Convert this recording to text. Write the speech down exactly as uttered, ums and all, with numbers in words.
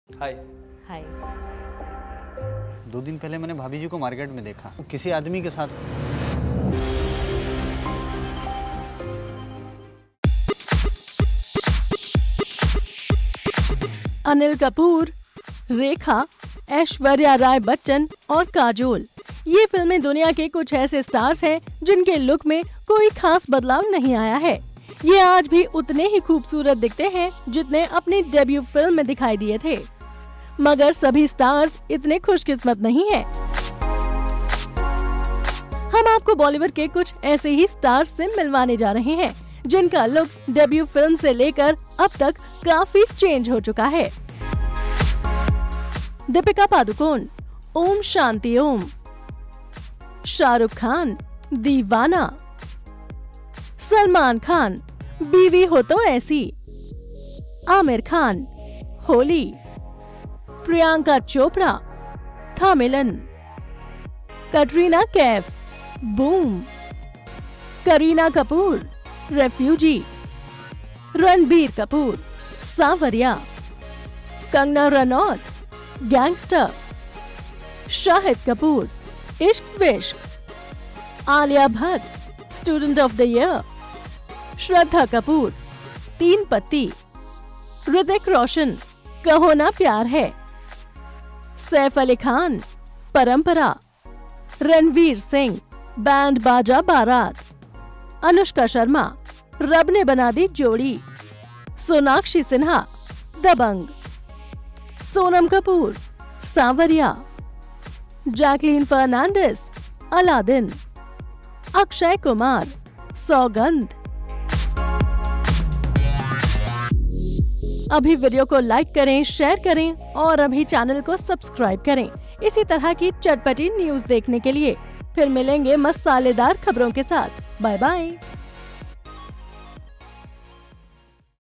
हाय। हाय। दो दिन पहले मैंने भाभी जी को मार्केट में देखा, किसी आदमी के साथ। अनिल कपूर, रेखा, ऐश्वर्या राय बच्चन और काजोल, ये फिल्में दुनिया के कुछ ऐसे स्टार्स हैं जिनके लुक में कोई खास बदलाव नहीं आया है। ये आज भी उतने ही खूबसूरत दिखते हैं जितने अपनी डेब्यू फिल्म में दिखाई दिए थे। मगर सभी स्टार्स इतने खुशकिस्मत नहीं हैं। हम आपको बॉलीवुड के कुछ ऐसे ही स्टार्स से मिलवाने जा रहे हैं जिनका लुक डेब्यू फिल्म से लेकर अब तक काफी चेंज हो चुका है। दीपिका पादुकोण, ओम शांति ओम। शाहरुख खान, दीवाना। सलमान खान, बीवी हो तो ऐसी। आमिर खान, होली। प्रियंका चोपड़ा, था मिलन। Katrina Kaif, Boom. Kareena Kapoor, Refugee. Ranbir Kapoor, Saawariya. Kangana Ranaut, Gangster. Shahid Kapoor, Ishq Vishk. Alia Bhatt, Student of the Year. Shraddha Kapoor, Teen Patti. Hrithik Roshan, कहो ना प्यार है। सैफ अली खान, परंपरा। रणवीर सिंह, बैंड बाजा बारात। अनुष्का शर्मा, रब ने बना दी जोड़ी। सोनाक्षी सिन्हा, दबंग। सोनम कपूर, सांवरिया। जैकलीन फर्नांडिस, अलादीन। अक्षय कुमार, सौगंध। अभी वीडियो को लाइक करें, शेयर करें और अभी चैनल को सब्सक्राइब करें इसी तरह की चटपटी न्यूज देखने के लिए। फिर मिलेंगे मसालेदार खबरों के साथ। Bye bye.